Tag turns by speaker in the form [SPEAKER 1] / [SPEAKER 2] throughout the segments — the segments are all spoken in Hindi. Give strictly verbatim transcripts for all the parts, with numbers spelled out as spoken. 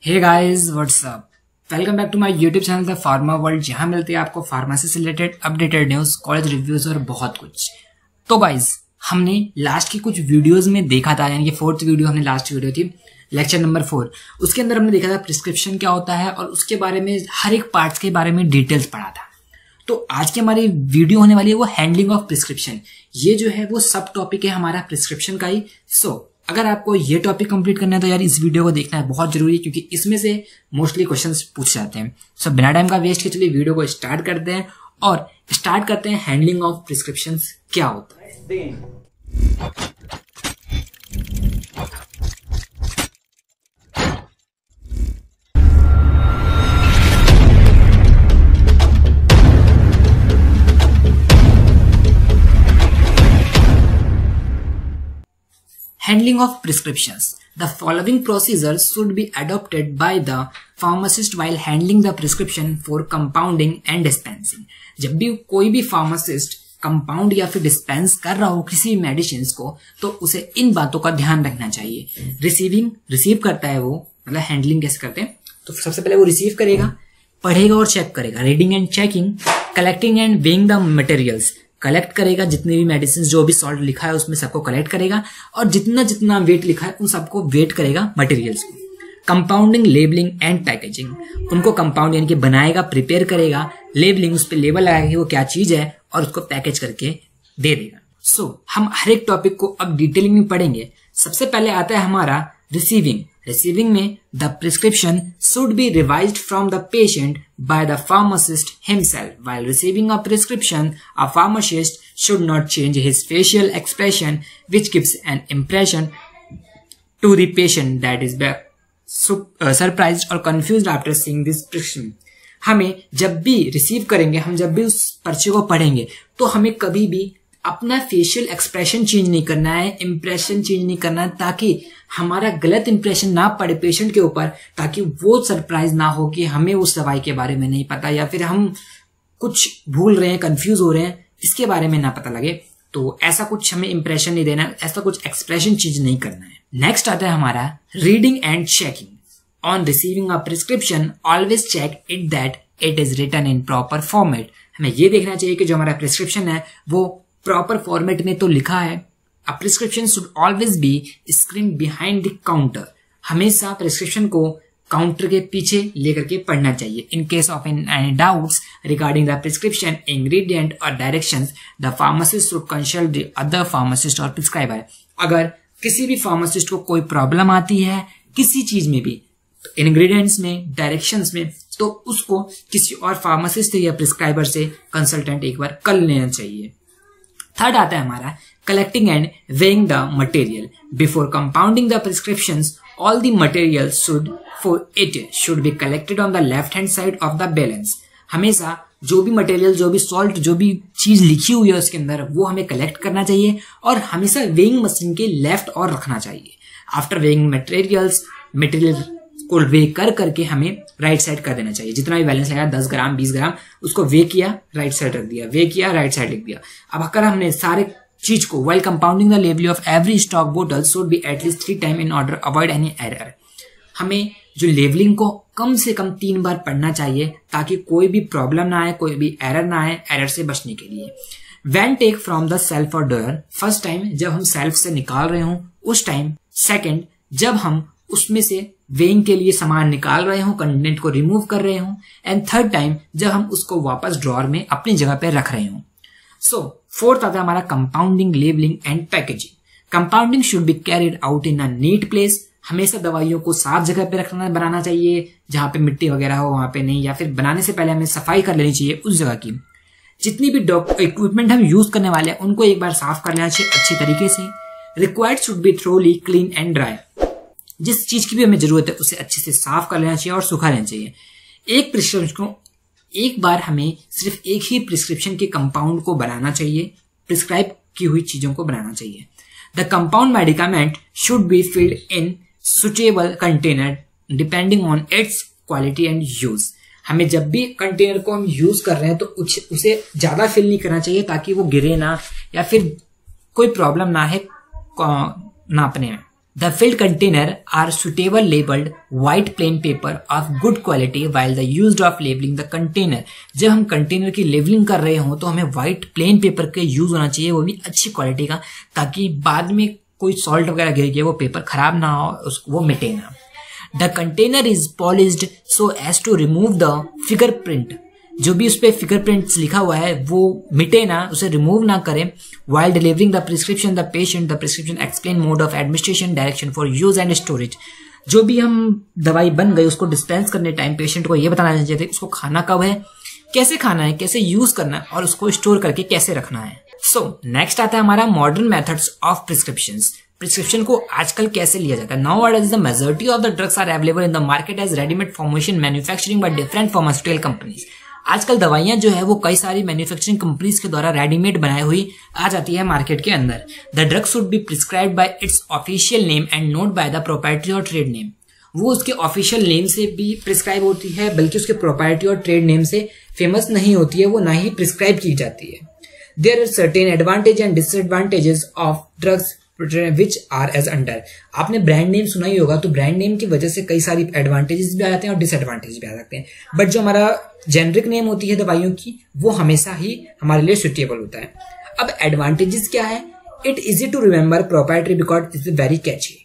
[SPEAKER 1] Hey guys what's up, welcome back to my YouTube channel the pharma world, जहां मिलती है आपको फार्मेसी से related updated news, college reviews और बहुत कुछ। तो गाइस हमने लास्ट की कुछ वीडियोस में देखा था, यानी कि फोर्थ वीडियो हमने लास्ट वीडियो थी लेक्चर नंबर फोर, उसके अंदर हमने देखा था प्रिस्क्रिप्शन क्या होता है और उसके बारे में हर एक पार्ट्स के बारे में डिटेल्स पढ़ा था। तो आज की हमारी वीडियो होने वाली है वो हैंडलिंग ऑफ प्रिस्क्रिप्शन। ये जो है वो सब टॉपिक है हमारा प्रिस्क्रिप्शन का ही। सो so, अगर आपको ये टॉपिक कंप्लीट करना है तो यार इस वीडियो को देखना है, बहुत जरूरी है, क्योंकि इसमें से मोस्टली क्वेश्चंस पूछ जाते हैं। सो so, बिना टाइम का वेस्ट के चलिए वीडियो को स्टार्ट करते हैं और स्टार्ट करते हैं हैंडलिंग ऑफ प्रिस्क्रिप्शन क्या होता है। Handling of prescriptions. The following procedures should be adopted by the pharmacist while handling the prescription for compounding and dispensing. जब भी कोई भी फार्मासिस्ट कंपाउंड या फिर डिस्पेंस कर रहा हो किसी मेडिसिन को, तो उसे इन बातों का ध्यान रखना चाहिए। रिसीविंग रिसीव करता है वो, मतलब हैंडलिंग कैसे करते हैं, तो सबसे पहले वो रिसीव करेगा, पढ़ेगा और चेक करेगा, reading and checking, collecting and weighing the materials, collect करेगा, जितने भी मेडिसिन जो भी सॉल्ट लिखा है उसमें सबको कलेक्ट करेगा और जितना जितना वेट लिखा है उन सबको वेट करेगा मटेरियल्स को। कंपाउंडिंग, लेबलिंग एंड पैकेजिंग, उनको कंपाउंड यानी कि बनाएगा, प्रिपेयर करेगा, लेबलिंग उस पर लेबल लगाएगा कि वो क्या चीज है और उसको पैकेज करके दे देगा। सो so, हम हर एक टॉपिक को अब डिटेलिंग में पढ़ेंगे। सबसे पहले आता है हमारा रिसीविंग। रिसीविंग में the prescription should be revised from the patient by the pharmacist himself. While receiving a prescription, a pharmacist should not change his facial expression, which gives an impression to the patient that is uh, surprised or confused after seeing this prescription. हमें जब भी रिसीव करेंगे, हम जब भी उस पर्चे को पढ़ेंगे, तो हमें कभी भी अपना फेशियल एक्सप्रेशन चेंज नहीं करना है, इंप्रेशन चेंज नहीं करना है, ताकि हमारा गलत इंप्रेशन ना पड़े पेशेंट के ऊपर, ताकि वो सरप्राइज ना हो कि हमें उस दवाई के बारे में नहीं पता या फिर हम कुछ भूल रहे हैं, कंफ्यूज हो रहे हैं, इसके बारे में ना पता लगे। तो ऐसा कुछ हमें इंप्रेशन नहीं देना, ऐसा कुछ एक्सप्रेशन चेंज नहीं करना है। नेक्स्ट आता है हमारा reading and checking. On receiving a prescription always check it that it is written in proper format. हमें ये देखना चाहिए कि जो हमारा प्रिस्क्रिप्शन है वो प्रॉपर फॉर्मेट में तो लिखा है। A prescription should always be screened behind the counter. हमेशा प्रिस्क्रिप्शन को काउंटर के पीछे लेकर के पढ़ना चाहिए। In case of any doubts regarding the prescription, ingredient or directions, the pharmacist should consult the other pharmacist or prescriber. अगर किसी भी फार्मासिस्ट को कोई प्रॉब्लम आती है किसी चीज में भी, इंग्रेडिएंट्स में, डायरेक्शंस में, तो उसको किसी और फार्मासिस्ट या प्रिस्क्राइबर से कंसल्टेंट एक बार कर लेना चाहिए। थर्ड आता है हमारा collecting and weighing the material. Before compounding the prescriptions, all the materials should for it should be collected on the left hand side of the balance. हमेशा जो भी मटेरियल, जो भी सॉल्ट, जो भी चीज लिखी हुई है उसके अंदर, वो हमें कलेक्ट करना चाहिए और हमेशा वेइंग मशीन के लेफ्ट और रखना चाहिए। आफ्टर वेइंग मटेरियल्स, मटेरियल को वे कर करके हमें राइट साइड कर देना चाहिए। जितना भी बैलेंस लगा, दस ग्राम बीस ग्राम, उसको वे किया, राइट साइड रख दिया, वे किया, राइट साइड लिख दिया। अब अगर हमने सारे चीज को while compounding the label of every stock bottle should be at least three time in order avoid any error. हमें जो लेबलिंग को कम से कम तीन बार पढ़ना चाहिए ताकि कोई भी प्रॉब्लम ना आए, कोई भी एरर ना आए, एरर से बचने के लिए। When take from the shelf or drawer, first time जब हम सेल्फ से निकाल रहे हों उस टाइम, सेकंड जब हम उसमें से वेइंग के लिए सामान निकाल रहे हों, कंटेंट को रिमूव कर रहे हों, एंड थर्ड टाइम जब हम उसको वापस ड्रॉअर में अपनी जगह पे रख रहे हों। सो फोर्थ आता है हमारा compounding, labelling and packaging. Compounding should be carried out in a neat place. हमेशा दवाइयों को साफ जगह पे रखना, बनाना चाहिए, जहां पे मिट्टी वगैरह हो वहां पे नहीं, या फिर बनाने से पहले हमें सफाई कर लेनी चाहिए उस जगह की। जितनी भी इक्विपमेंट हम यूज करने वाले हैं उनको एक बार साफ कर लेना चाहिए अच्छी तरीके से। Required should be thoroughly clean and dry. जिस चीज की भी हमें जरूरत है उसे अच्छे से साफ कर लेना चाहिए और सुखा लेना चाहिए। एक प्रिस्क्रिप्शन को एक बार हमें सिर्फ एक ही प्रिस्क्रिप्शन के कंपाउंड को बनाना चाहिए, प्रिस्क्राइब की हुई चीजों को बनाना चाहिए। The compound medicament should be filled in suitable container depending on its quality and use. हमें जब भी कंटेनर को हम यूज कर रहे हैं तो उसे ज्यादा फिल नहीं करना चाहिए ताकि वो गिरे ना या फिर कोई प्रॉब्लम ना है नापने में। The filled container are suitable labeled white plain paper of good quality while the used of labeling the container. जब हम कंटेनर की लेबलिंग कर रहे हो तो हमें व्हाइट प्लेन पेपर का यूज होना चाहिए, वो भी अच्छी क्वालिटी का, ताकि बाद में कोई सॉल्ट वगैरह गिर गया वो पेपर खराब ना हो, वो मिटे ना। The container is polished so as to remove the fingerprint. जो भी उस पर फिंगरप्रिंट्स लिखा हुआ है वो मिटे ना, उसे रिमूव ना करें। While delivering the prescription the patient the prescription explain mode of administration direction for use and storage. जो भी हम दवाई बन गई उसको डिस्पेंस करने टाइम पेशेंट को ये बताना चाहिए था उसको खाना कब है, कैसे खाना है, कैसे यूज करना है और उसको स्टोर करके कैसे रखना है। सो नेक्स्ट आता है हमारा modern methods of prescription. Prescription को आजकल कैसे लिया जाता है। Nowadays the majority of the drugs are available in the market as ready-made formulation manufacturing by different pharmaceutical companies. आजकल दवाइयां जो है वो कई सारी मैन्युफैक्चरिंग कंपनीज के द्वारा रेडीमेड बनाई हुई आ जाती है मार्केट के अंदर। The drug should be prescribed by its official name and not by the proprietary or trade name. वो उसके ऑफिशियल नेम से भी प्रिस्क्राइब होती है, बल्कि उसके प्रोप्राइटरी और ट्रेड नेम से फेमस नहीं होती है, वो ना ही प्रिस्क्राइब की जाती है। There are certain advantage and disadvantages of drugs which are as under. आपने ब्रांड नेम सुना ही होगा, तो ब्रांड नेम की वजह से कई सारी एडवांटेजेस भी आ जाते हैं और डिसएडवांटेजेस भी आ सकते हैं, बट जो हमारा जेनरिक नेम होती है दवाइयों की वो हमेशा ही हमारे लिए सुटेबल होता है। अब एडवांटेजेस क्या है। It easy to remember proprietary because it's very catchy.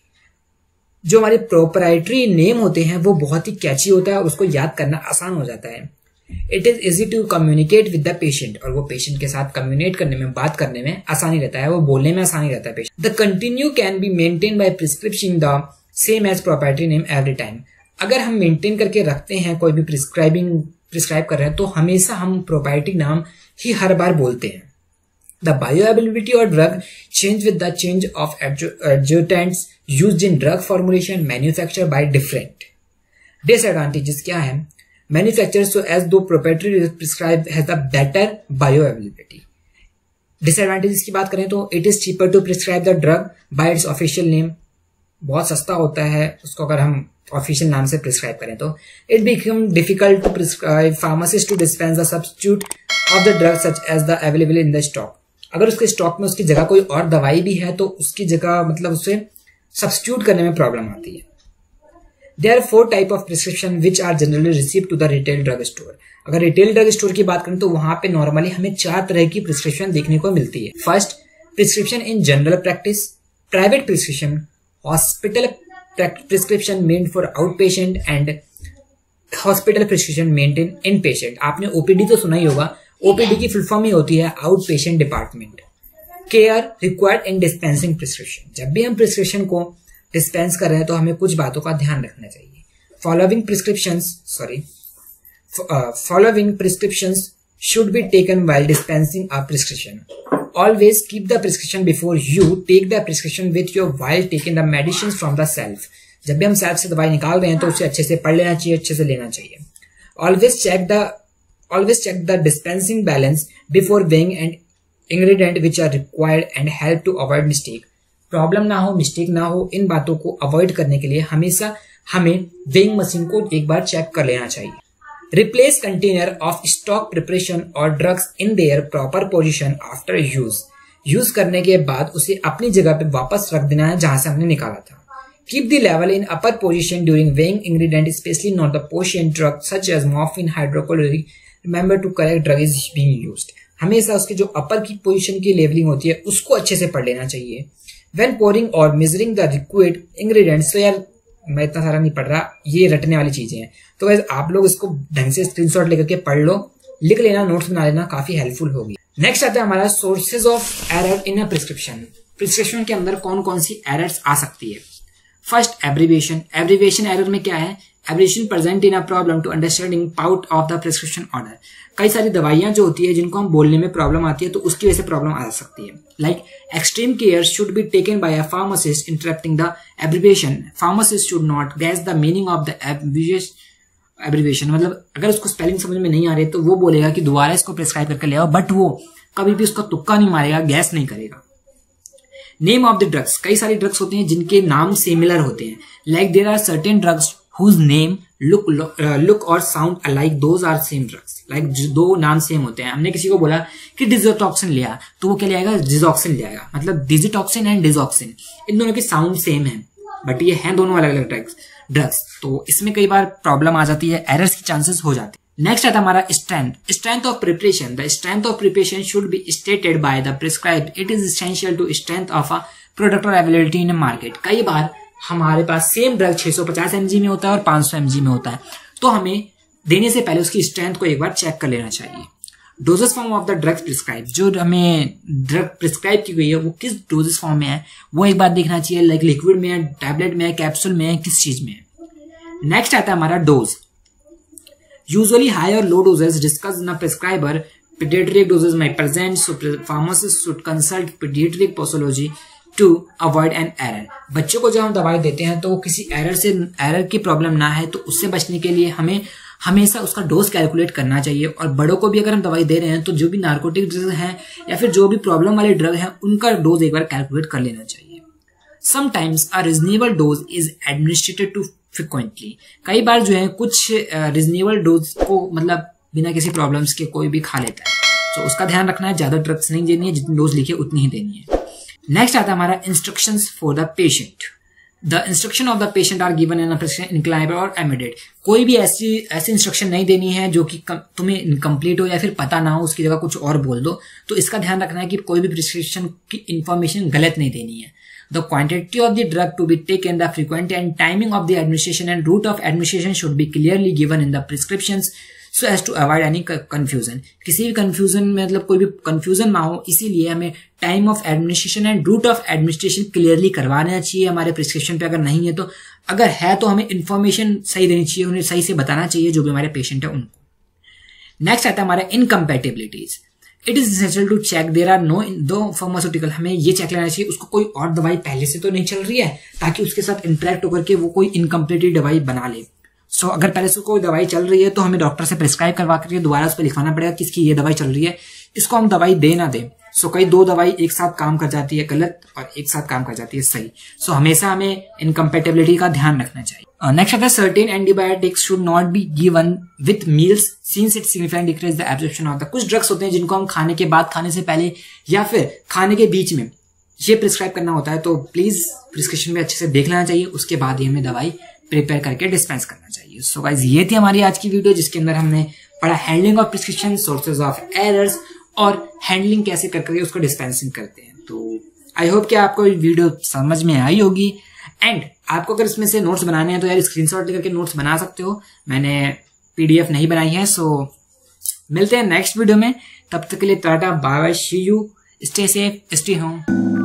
[SPEAKER 1] जो हमारे प्रोप्राइटरी नेम होते हैं वो बहुत ही कैची होता है और उसको याद करना आसान हो जाता है। It is easy to communicate with the patient, और वो पेशेंट के साथ कम्युनिकेट करने में, बात करने में आसानी रहता है, वो बोलने में आसानी रहता है patient. The continue can be maintain by prescription the same as proprietary name every time. अगर हम मेंटेन करके रखते हैं कोई भी प्रिस्क्राइबिंग प्रिस्क्राइब कर रहे हैं तो हमेशा हम प्रोप्राइटरी नाम ही हर बार बोलते हैं। The bioavailability of drug change with the change of adjuvants used in drug formulation manufacture by different. Disadvantages क्या है। Manufacture so as though proprietary prescribe has the better bioavailability. Disadvantages की बात करें तो it is cheaper to prescribe the drug by its official name. बहुत सस्ता होता है उसको अगर हम ऑफिशियल नाम से प्रिस्क्राइब करें तो। It become difficult to prescribe pharmacist to dispense the substitute of the drug such as the available in the stock. अगर उसके स्टॉक में उसकी जगह कोई और दवाई भी है तो उसकी जगह मतलब उसे सब्स्टिट्यूट करने में प्रॉब्लम आती है। There are four type of prescription which are generally receive to the retail drug store. अगर रिटेल ड्रग स्टोर की बात करें तो वहां पे नॉर्मली हमें चार तरह की प्रिस्क्रिप्शन देखने को मिलती है। First, prescription in general practice, private prescription, hospital prescription meant for out patient and hospital prescription meant in in patient. आपने ओपीडी तो सुना ही होगा, ओपीडी की फुल फॉर्म ही होती है out patient department. Care required in dispensing prescription. जब भी हम प्रिस्क्रिप्शन को डिस्पेंस कर रहे हैं तो हमें कुछ बातों का ध्यान रखना चाहिए। Following prescriptions sorry following prescriptions should be taken while dispensing a prescription. Always keep the prescription before you take the prescription with you while taking the medicines from the shelf. जब भी हम शेल्फ से दवाई निकाल रहे हैं तो उसे अच्छे से पढ़ लेना चाहिए, अच्छे से लेना चाहिए। Always check the always check the dispensing balance before weighing and ingredient which are required and help to avoid mistake. Problem ना हो, मिस्टेक ना हो, इन बातों को अवॉइड करने के लिए हमेशा हमें वेइंग मशीन को एक बार चेक कर लेना चाहिए। Replace container of stock preparation or drugs in their proper position after use. Use करने के बाद उसे अपनी जगह पे वापस रख देना है जहां से हमने निकाला था। Keep the level in upper position during weighing ingredient, especially not the portion drug such as morphine, hydrochloride. Remember to correct drug is being used. हमेशा उसके जो अपर की पोजीशन की लेवलिंग होती है उसको अच्छे से पढ़ लेना चाहिए। When pouring or measuring the liquid ingredients, so यार मैं इतना सारा नहीं पढ़ रहा, ये रटने वाली चीजें हैं, तो वैसे आप लोग इसको ढंग से स्क्रीनशॉट लेकर के पढ़ लो, लिख लेना, नोट्स बना लेना, काफी हेल्पफुल होगी। नेक्स्ट आता है हमारा sources of error in a prescription. Prescription के अंदर कौन कौन सी एरर्स आ सकती है। First, abbreviation. एब्रीविएशन एरर में क्या है। Abbreviation present in a problem to understanding part of the prescription order. कई सारी दवाइयां जो होती है जिनको हम बोलने में प्रॉब्लम आती है तो उसकी वजह से प्रॉब्लम आ सकती है। Like extreme care should be taken by a pharmacist interrupting the abbreviation. Pharmacist should not guess the meaning of the abbreviation. मतलब अगर उसको स्पेलिंग समझ में नहीं आ रही तो वो बोलेगा कि दोबारा इसको प्रिस्क्राइब करके ले आओ, बट वो कभी भी उसका तुक्का नहीं मारेगा, गैस नहीं करेगा। Name of the drugs. कई सारी ड्रग्स होते हैं जिनके नाम सिमिलर होते हैं। Like there are certain drugs whose name look look और sound alike, those are same drugs. Like दो नाम सेम होते हैं। हमने किसी को बोला कि डिजोटॉक्सिन लिया तो वो क्या ले आएगा, डिजॉक्सिन ले आएगा। मतलब डिजिटॉक्सिन एंड डिजॉक्सिन इन दोनों की साउंड सेम है, बट ये हैं दोनों अलग अलग ड्रग्स ड्रग्स तो इसमें कई बार प्रॉब्लम आ जाती है, एरर्स की चांसेस हो जाती है। नेक्स्ट आता है हमारा strength strength of preparation. The strength of preparation should be stated by the prescribe. It is essential to strength of a product और अवेलेबिलिटी इन मार्केट। कई बार हमारे पास सेम ड्रग छह सौ पचास एमजी में होता है और पांच सौ एमजी में होता है, तो हमें देने से पहले उसकी स्ट्रेंथ को एक बार चेक कर लेना चाहिए। Doses form of the drugs prescribe, जो हमें ड्रग प्रिस्क्राइब की गई है वो किस डोजेस फॉर्म में है वो एक बार देखना चाहिए, लाइक लिक्विड में है, टैबलेट में है, कैप्सूल में है, किस चीज में है। नेक्स्ट आता है हमारा डोज। यूजुअली हाई और low doses discuss in prescriber. Paediatric doses में present, so pharmacist should consult paediatric pathology to avoid an error. बच्चों को जब हम दवाई देते हैं तो किसी एरर से एरर की प्रॉब्लम ना है, तो उससे बचने के लिए हमें हमेशा उसका डोज कैलकुलेट करना चाहिए। और बड़ों को भी अगर हम दवाई दे रहे हैं तो जो भी नार्कोटिक ड्रग हैं या फिर जो भी प्रॉब्लम वाले ड्रग हैं उनका डोज एक बार कैलकुलेट कर लेना चाहिए। Sometimes a reasonable dose is administered too frequently. कई बार जो है कुछ रीजनेबल डोज को मतलब बिना किसी प्रॉब्लम्स के कोई भी खा लेता है, तो उसका ध्यान रखना है, ज्यादा ड्रग्स नहीं देनी है, जितनी डोज लिखी है उतनी ही देनी है। नेक्स्ट आता है हमारा instructions for the patient. The instruction of the patient are given in prescription इनक्लाइबर और इमीडिएट। कोई भी ऐसी ऐसी इंस्ट्रक्शन नहीं देनी है जो कि तुम्हें इनकम्प्लीट हो या फिर पता ना हो, उसकी जगह कुछ और बोल दो। तो इसका ध्यान रखना है कि कोई भी प्रिस्क्रिप्शन की इंफॉर्मेशन गलत नहीं देनी है। The quantity of the drug to be taken, the frequency and timing of the administration and route of administration should be clearly given in the prescriptions so as to avoid any confusion. किसी भी कंफ्यूजन में मतलब कोई भी कंफ्यूजन ना हो, इसीलिए हमें time of administration and route of administration clearly करवा देना चाहिए हमारे प्रिस्क्रिप्शन पे। अगर नहीं है तो अगर है तो हमें इन्फॉर्मेशन सही देनी चाहिए, उन्हें सही से बताना चाहिए जो भी हमारे पेशेंट है उनको। नेक्स्ट आता है हमारा incompatibilities. It is essential to check there are no two pharmaceutical. हमें ये चेक लेना चाहिए उसको कोई और दवाई पहले से तो नहीं चल रही है, ताकि उसके साथ इंटरेक्ट होकर के वो कोई इनकम्प्लीटेड दवाई बना ले। सो so, अगर पहले से कोई दवाई चल रही है तो हमें डॉक्टर से प्रिस्क्राइब करवा करके दोबारा उस पर लिखवाना पड़ेगा किसकी ये दवाई चल रही है, इसको हम दवाई दे ना दें। सो so, कई दो दवाई एक साथ काम कर जाती है गलत और एक साथ काम कर जाती है सही। सो so, हमेशा हमें इनकम्पैटिबिलिटी का ध्यान रखना चाहिए। नेक्स्ट आता है certain antibiotics should not be given with meals since it significantly decreases the absorption of the. कुछ ड्रग्स होते हैं जिनको हम खाने के बाद, खाने से पहले या फिर खाने के बीच में ये प्रिस्क्राइब करना होता है, तो प्लीज प्रिस्क्रिप्शन में अच्छे से देख लेना चाहिए, उसके बाद ही हमें दवाई प्रिपेयर करके डिस्पेंस करना चाहिए। सो गाइस ये थी हमारी आज की वीडियो जिसके अंदर हमने पढ़ा handling of prescription, sources of errors और हैंडलिंग कैसे कर करके उसको डिस्पेंसिंग करते हैं। तो आई होप कि आपको वीडियो समझ में आई होगी। एंड आपको अगर इसमें से नोट्स बनाने हैं तो यार स्क्रीनशॉट लेकर के नोट्स बना सकते हो, मैंने पीडीएफ नहीं बनाई है। सो मिलते हैं नेक्स्ट वीडियो में, तब तक के लिए tata bye bye, see you, stay safe, stay home.